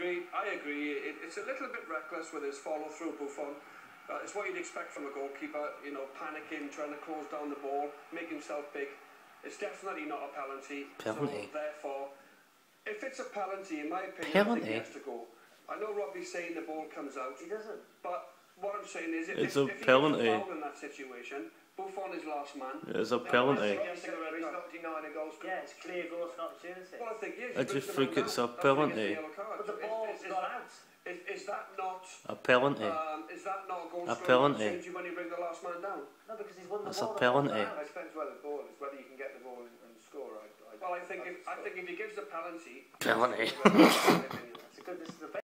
agree. It's a little bit reckless with his follow-through, Buffon. It's what you'd expect from a goalkeeper, you know, panicking, trying to close down the ball, make himself big. It's definitely not a penalty. Penalty. So, therefore, if it's a penalty, in my opinion, Penalty? I think he has to go. I know Robbie's saying the ball comes out. He doesn't. But what I'm saying is, It's if a he penalty. gets a foul in that situation, Buffon is last man. It's a penalty. He's not denying a goal scorer. Yeah, it's clear goal for opportunity. Well, I think yes. I just think it's a penalty. But the ball's got out. Is that not A penalty. is that not a goal A scorer penalty. change you when you bring the last man down? No, because he's won the That's ball. a penalty. It depends where the ball is, whether you can get the ball and score. Well, I think if he gives the penalty. Penalty. That's a good. This is the